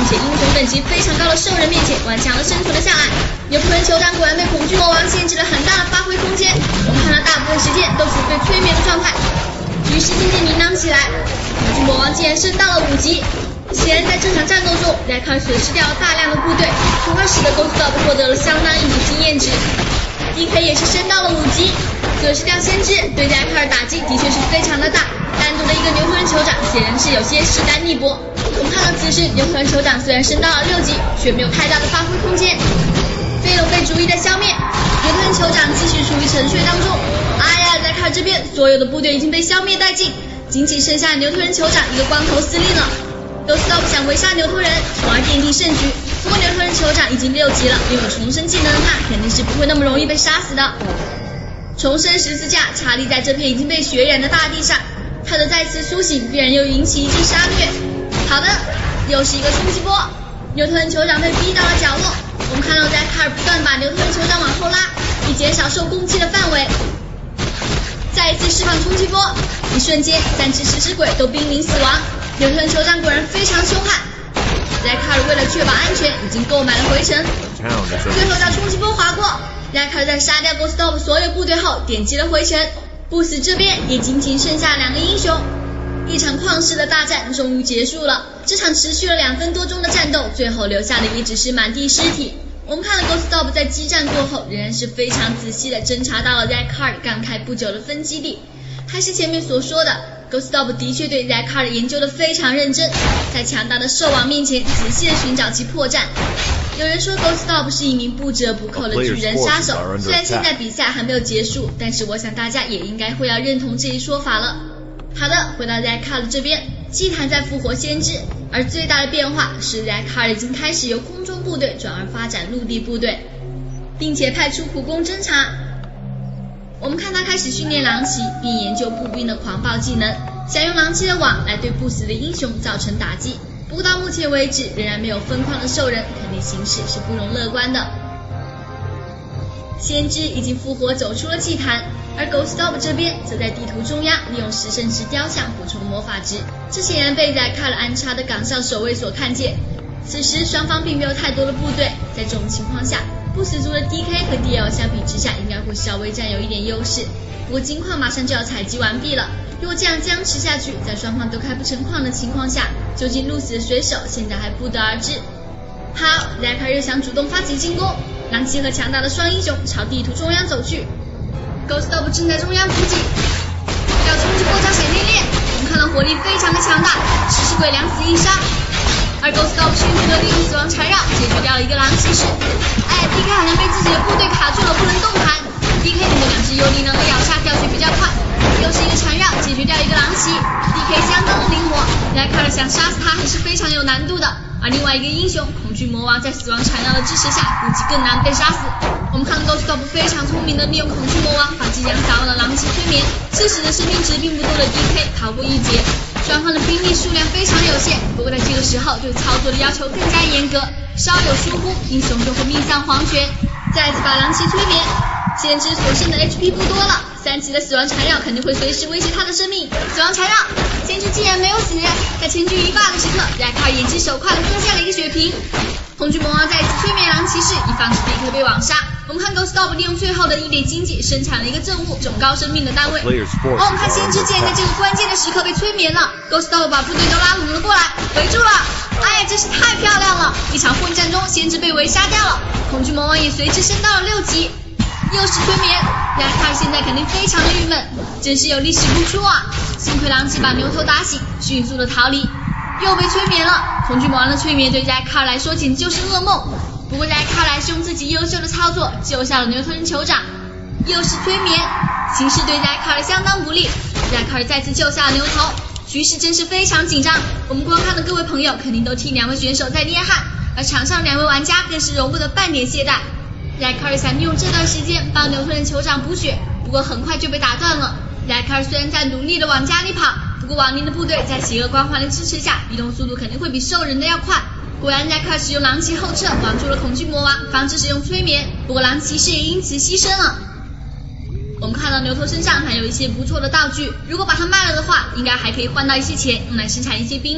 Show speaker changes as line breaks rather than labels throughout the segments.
且英雄等级非常高的兽人面前顽强的生存了下来。牛头人酋长果然被恐惧魔王限制了很大的发挥空间，我们看到大部分时间都处于被催眠的状态，局势渐渐明朗起来。恐惧魔王竟然升到了5级，显然在这场战斗中，莱卡尔损失掉了大量的部队，从而使得 Ghostdog 获得了相当一笔经验值。DK 也是升到了5级，损失掉先知对莱卡尔打击的确是非常的大，单独的一个牛头人酋长显然是有些势单力薄。我们看到此时牛头人酋长虽然升到了6级，却没有太大的发挥空间。飞龙被逐一的消灭，牛头人酋长继续处于沉睡当中。哎呀，莱卡尔这边所有的部队已经被消灭殆尽，仅仅剩下牛头人酋长一个光头司令了。Ghostdog 想围杀牛头人，从而奠定胜局。不过牛头人酋长已经6级了，拥有重生技能的他肯定是不会那么容易被杀死的。重生十字架插立在这片已经被血染的大地上，他的再次苏醒必然又引起一记杀虐。好的，又是一个冲击波，牛头人酋长被逼到了角落。我们看到莱卡尔不断把牛头人酋长往后拉，以减少受攻击的范围。再一次释放冲击波，一瞬间3只食尸鬼都濒临死亡。牛头人酋长果然非常凶悍，莱卡尔为了确保安全，已经购买了回城。最后道冲击波划过，莱卡尔在杀掉 Ghostdog 所有部队后点击了回城。不死这边也仅仅剩下2个英雄，一场旷世的大战终于结束了。这场持续了2分多钟的战斗，最后留下的也只是满地尸体。我们看到 Ghostdog 在激战过后，仍然是非常仔细的侦查到了莱卡尔刚开不久的分基地。还是前面所说的，Ghostdog 的确对莱卡尔研究的非常认真，在强大的兽王面前仔细的寻找其破绽。有人说 Ghostdog 是一名不折不扣的巨人杀手，虽然现在比赛还没有结束，但是我想大家也应该会要认同这一说法了。好的，回到莱卡尔这边，祭坛在复活先知，而最大的变化是莱卡尔已经开始由空中部队转而发展陆地部队，并且派出苦工侦察。我们看他开始训练狼骑，并研究步兵的狂暴技能，想用狼骑的网来对不死的英雄造成打击。不过到目前为止仍然没有疯狂的兽人，肯定形势是不容乐观的。先知已经复活走出了祭坛，而 Ghostdog 这边则在地图中央利用食圣石雕像补充魔法值，这显然被莱卡尔安插的岗上守卫所看见。此时双方并没有太多的部队，在这种情况下，不死族的 DK 和 DL 相比之下应该会稍微占有一点优势。不过金矿马上就要采集完毕了，如果这样僵持下去，在双方都开不成矿的情况下，究竟鹿死的水手现在还不得而知。好，莱卡尔又想主动发起进攻，狼骑和强大的双英雄朝地图中央走去。Ghostdog 正在中央补给，要冲击波加闪电链，我们看到火力非常的强大，食尸鬼2死1杀。而 Ghostdog 迅速的利用死亡缠绕解决掉了一个狼骑士。哎 ，DK 好像被自己的部队卡住了，不能动弹。DK 你的2只幽灵能和咬杀掉血比较快，又是一个缠绕解决掉一个狼骑。DK 相当的灵活，莱卡尔想杀死他还是非常有难度的。而另外一个英雄恐惧魔王在死亡缠绕的支持下，估计更难被杀死。我们看到 Ghostdog 非常聪明的利用恐惧魔王把即将撒网的狼骑催眠，致使的生命值并不多的 DK 逃过一劫。双方的兵力数量非常有限，不过在这个时候对操作的要求更加严格，稍有疏忽，英雄就会命丧黄泉。再次把狼骑催眠，先知所剩的 HP 不多了，3级的死亡缠绕肯定会随时威胁他的生命。死亡缠绕，先知竟然没有死，在千钧一发的时刻，莱卡尔眼疾手快的喝下了一个血瓶。恐惧魔王再次催眠狼骑士，以防止 DK 被网杀。我们看 Ghostdog 利用最后的一点经济生产了一个证物，种高生命的单位。我们看先知竟然在这个关键的时刻被催眠了 ，Ghostdog 把部队都拉拢了过来，围住了。哎呀，真是太漂亮了！一场混战中，先知被围杀掉了，恐惧魔王也随之升到了6级。又是催眠，莱卡尔现在肯定非常的郁闷，真是有力使不出啊！幸亏狼骑把牛头打醒，迅速的逃离。又被催眠了，恐惧魔王的催眠对莱卡尔来说简直就是噩梦。不过莱卡尔还是用自己优秀的操作救下了牛头人酋长。又是催眠，形势对莱卡尔相当不利。莱卡尔再次救下了牛头，局势真是非常紧张。我们观看的各位朋友肯定都替2位选手在捏汗，而场上2位玩家更是容不得半点懈怠。莱卡尔想利用这段时间帮牛头人酋长补血，不过很快就被打断了。莱卡尔虽然在努力的往家里跑，不过亡灵的部队在邪恶光环的支持下，移动速度肯定会比兽人的要快。果然莱卡尔使用狼骑后撤，绑住了恐惧魔王，防止使用催眠。不过狼骑士也因此牺牲了。我们看到牛头身上还有一些不错的道具，如果把它卖了的话，应该还可以换到一些钱，用来生产一些兵力。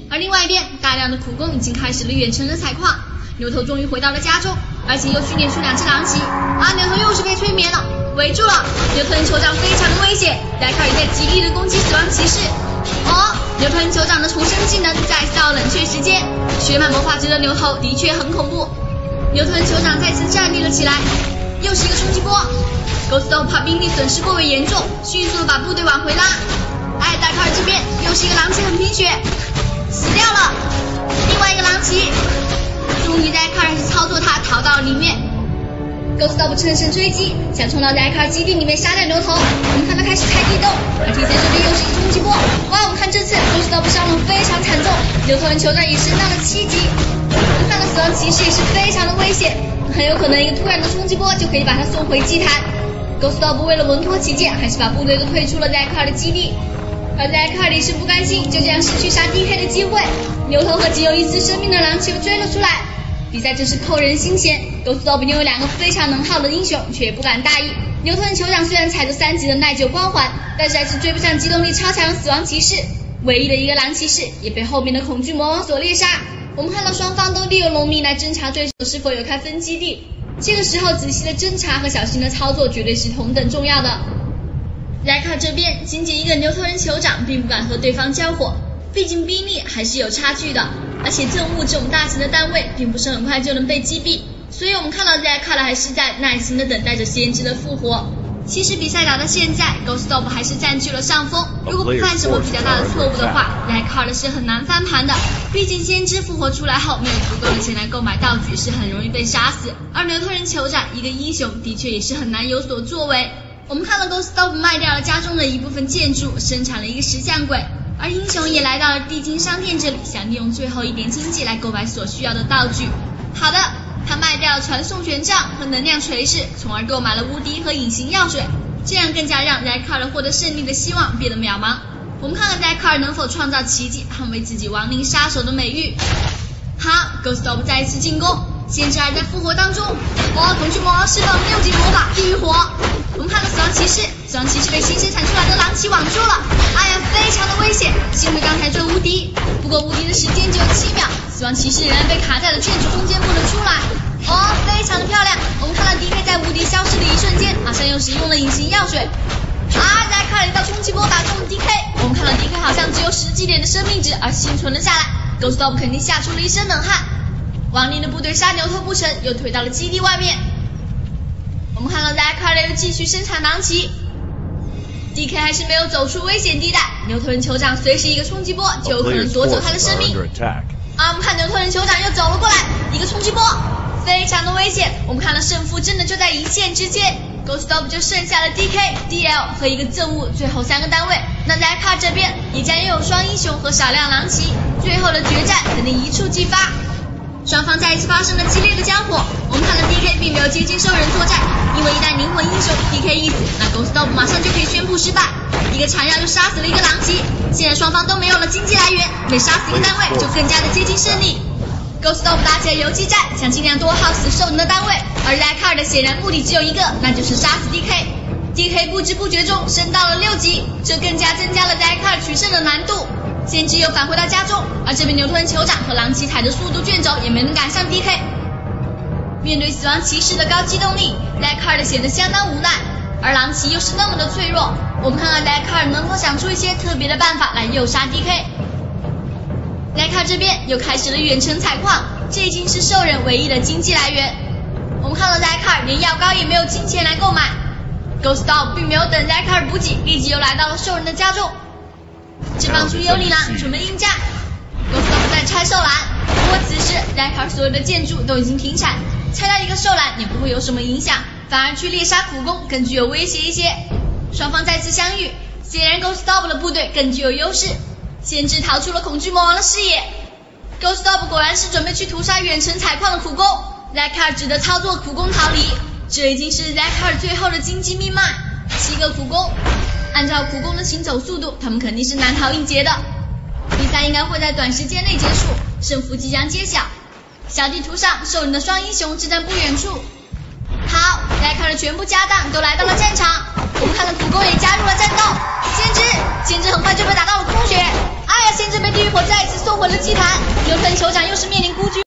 而另外一边，大量的苦工已经开始了远程的采矿。牛头终于回到了家中，而且又训练出2只狼骑。牛头又是被催眠了，围住了。牛头人酋长非常的危险，莱卡尔也在极力的攻击死亡骑士。牛头人酋长的重生技能再次到冷却时间，血满魔法值的牛头的确很恐怖。牛头人酋长再次站立了起来，又是一个冲击波。Ghost Dog 怕兵力损失过为严重，迅速的把部队往回拉。莱卡尔这边又是一个狼骑很贫血，死掉了。另外一个狼骑，终于莱卡尔操作他逃到了里面。Ghost Dog 乘胜追击，想冲到莱卡尔基地里面杀掉牛头。我们看他开始开地洞，而 T3这边又是一个冲击波。我们看这次 Ghost Dog 伤亡非常惨重，牛头人酋长也升到了7级。我们看到死亡骑士也是非常的危险，很有可能一个突然的冲击波就可以把他送回祭坛。Ghost Dog 为了稳妥起见，还是把部队都退出了莱卡尔的基地。而莱卡尔也是不甘心就这样失去杀 DK 的机会，牛头和仅有1丝生命的狼骑又追了出来。比赛真是扣人心弦， Ghost Dog 拥有2个非常能耗的英雄，却也不敢大意。牛头人酋长虽然踩着3级的耐久光环，但是还是追不上机动力超强的死亡骑士，唯一的一个狼骑士也被后面的恐惧魔王所猎杀。我们看到双方都利用农民来侦查对手是否有开分基地，这个时候仔细的侦查和小心的操作绝对是同等重要的。莱卡这边仅仅一个牛头人酋长并不敢和对方交火，毕竟兵力还是有差距的，而且憎恶这种大型的单位并不是很快就能被击毙，所以我们看到莱卡还是在耐心的等待着先知的复活。其实比赛打到现在 ，Ghost Dog 还是占据了上风。如果不犯什么比较大的错误的话，莱卡尔是很难翻盘的。毕竟先知复活出来后，没有足够的钱来购买道具，是很容易被杀死。而牛头人酋长一个英雄，的确也是很难有所作为。我们看到 Ghost Dog 卖掉了家中的一部分建筑，生产了一个石像鬼，而英雄也来到了地精商店这里，想利用最后一点经济来购买所需要的道具。好的。他卖掉了传送权杖和能量锤饰，从而购买了无敌和隐形药水，这样更加让莱卡尔获得胜利的希望变得渺茫。我们看看莱卡尔能否创造奇迹，捍卫自己亡灵杀手的美誉。好 ，Ghost Dog 再一次进攻，先知还在复活当中。恐惧魔王释放6级魔法地狱火。我们看到死亡骑士被新生产出来的狼骑网住了，非常的危险，幸亏刚才追无敌，不过无敌的时间只有7秒，死亡骑士仍然被卡在了建筑中间不能出来。非常的漂亮，我们看到 DK 在无敌消失的一瞬间，马上又使用了隐形药水。莱卡尔一道冲击波打中了 DK， 我们看到 DK 好像只有10几点的生命值而幸存了下来 ，Ghost Dog 肯定吓出了一身冷汗。亡灵的部队杀牛头不成，又退到了基地外面。我们看到莱卡尔又继续生产狼骑。DK 还是没有走出危险地带，牛头人酋长随时一个冲击波就有可能夺走他的生命。我们看牛头人酋长又走了过来，一个冲击波，非常的危险。我们看到胜负真的就在一线之间 ，Ghost Dog 就剩下了 DK、DL 和一个憎恶，最后3个单位。那莱卡这边也将拥有双英雄和少量狼骑，最后的决战肯定一触即发。双方再一次发生了激烈的交火，我们看到 DK 并没有接近兽人作战，因为一旦灵魂英雄 DK 一死，那 Ghost Dog 马上就可以宣布失败，一个缠绕就杀死了一个狼骑。现在双方都没有了经济来源，每杀死一个单位就更加的接近胜利。Ghost Dog 打起了游击战，想尽量多耗死兽人的单位，而莱卡尔的显然目的只有一个，那就是杀死 DK。DK 不知不觉中升到了6级，这更加增加了莱卡尔取胜的难度。先知又返回到家中，而这边牛头人酋长和狼骑踩着速度卷轴也没能赶上 DK。面对死亡骑士的高机动力，莱卡尔显得相当无奈，而狼骑又是那么的脆弱。我们看看莱卡尔能否想出一些特别的办法来诱杀 DK。莱卡尔这边又开始了远程采矿，这已经是兽人唯一的经济来源。我们看到莱卡尔连药膏也没有金钱来购买。Ghost Dog 并没有等莱卡尔补给，立即又来到了兽人的家中。这帮出幽灵狼准备应战 ，Ghost Dog 在拆兽栏，不过此时莱卡尔所有的建筑都已经停产，拆掉一个兽栏也不会有什么影响，反而去猎杀苦工更具有威胁一些。双方再次相遇，显然 Ghost Dog 的部队更具有优势。先知逃出了恐惧魔王的视野 ，Ghost Dog 果然是准备去屠杀远程采矿的苦工，莱卡尔只得操作苦工逃离。这已经是莱卡尔最后的经济命脉，7个苦工。按照苦工的行走速度，他们肯定是难逃一劫的。比赛应该会在短时间内结束，胜负即将揭晓。小地图上，兽人的双英雄正在不远处。好，莱卡尔的全部家当都来到了战场，我们看到苦工也加入了战斗。先知很快就被打到了空血， 哎呀，先知被地狱火再次送回了祭坛，牛顿酋长又是面临孤军。